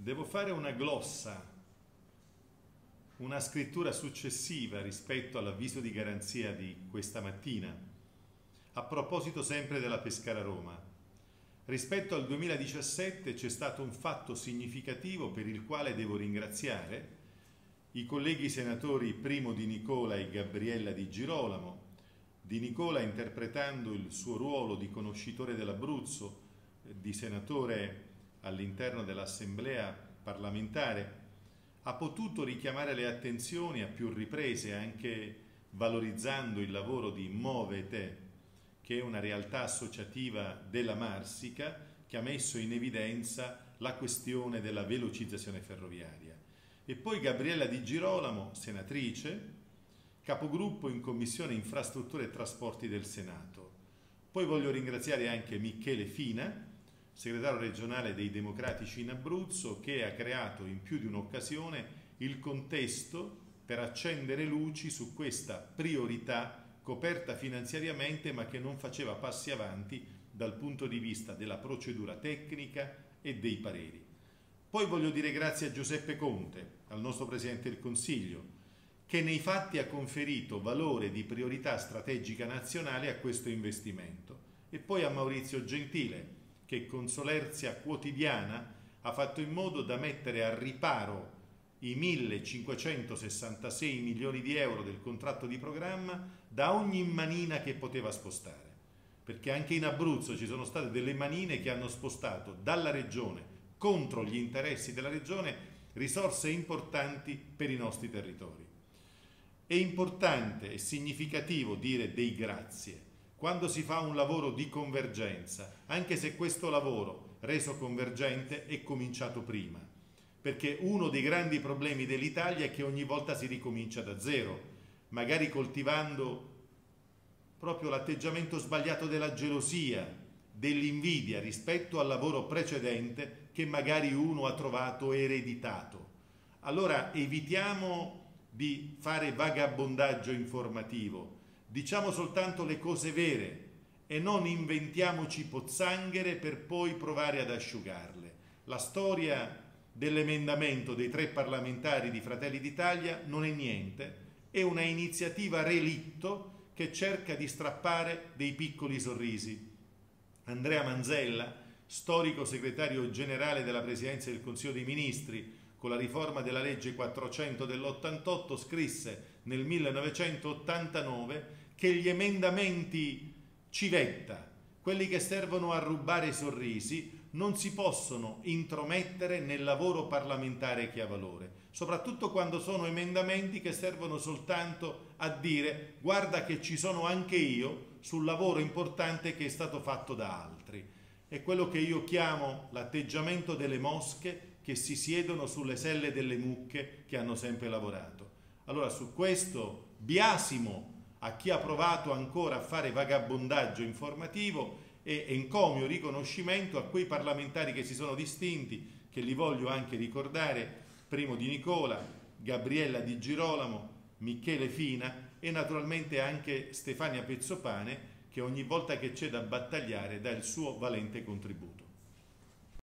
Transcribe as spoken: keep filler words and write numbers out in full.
Devo fare una glossa, una scrittura successiva rispetto all'avviso di garanzia di questa mattina, a proposito sempre della Pescara Roma. Rispetto al duemiladiciassette c'è stato un fatto significativo per il quale devo ringraziare i colleghi senatori Primo Di Nicola e Gabriella Di Girolamo. Di Nicola, interpretando il suo ruolo di conoscitore dell'Abruzzo, di senatore all'interno dell'Assemblea parlamentare, ha potuto richiamare le attenzioni a più riprese, anche valorizzando il lavoro di Movete, che è una realtà associativa della Marsica, che ha messo in evidenza la questione della velocizzazione ferroviaria. E poi Gabriella Di Girolamo, senatrice, capogruppo in Commissione Infrastrutture e Trasporti del Senato. Poi voglio ringraziare anche Michele Fina, segretario regionale dei Democratici in Abruzzo, che ha creato in più di un'occasione il contesto per accendere luci su questa priorità coperta finanziariamente, ma che non faceva passi avanti dal punto di vista della procedura tecnica e dei pareri. Poi voglio dire grazie a Giuseppe Conte, al nostro Presidente del Consiglio, che nei fatti ha conferito valore di priorità strategica nazionale a questo investimento, e poi a Maurizio Gentile, che con solerzia quotidiana ha fatto in modo da mettere a riparo i millecinquecentosessantasei milioni di euro del contratto di programma da ogni manina che poteva spostare, perché anche in Abruzzo ci sono state delle manine che hanno spostato dalla regione, contro gli interessi della regione, risorse importanti per i nostri territori. È importante e significativo dire dei grazie quando si fa un lavoro di convergenza, anche se questo lavoro reso convergente è cominciato prima, perché uno dei grandi problemi dell'Italia è che ogni volta si ricomincia da zero, magari coltivando proprio l'atteggiamento sbagliato della gelosia, dell'invidia rispetto al lavoro precedente che magari uno ha trovato ereditato. Allora evitiamo di fare vagabondaggio informativo, diciamo soltanto le cose vere e non inventiamoci pozzanghere per poi provare ad asciugarle. La storia dell'emendamento dei tre parlamentari di Fratelli d'Italia non è niente, è una iniziativa relitto che cerca di strappare dei piccoli sorrisi. Andrea Manzella, storico segretario generale della Presidenza del Consiglio dei Ministri, con la riforma della legge quattrocento dell'ottantotto, scrisse nel millenovecentottantanove che gli emendamenti civetta, quelli che servono a rubare sorrisi, non si possono intromettere nel lavoro parlamentare che ha valore, soprattutto quando sono emendamenti che servono soltanto a dire guarda che ci sono anche io sul lavoro importante che è stato fatto da altri. È quello che io chiamo l'atteggiamento delle mosche che si siedono sulle selle delle mucche che hanno sempre lavorato. Allora su questo biasimo a chi ha provato ancora a fare vagabondaggio informativo e encomio riconoscimento a quei parlamentari che si sono distinti, che li voglio anche ricordare: Primo Di Nicola, Gabriella Di Girolamo, Michele Fina e naturalmente anche Stefania Pezzopane, che ogni volta che c'è da battagliare dà il suo valente contributo.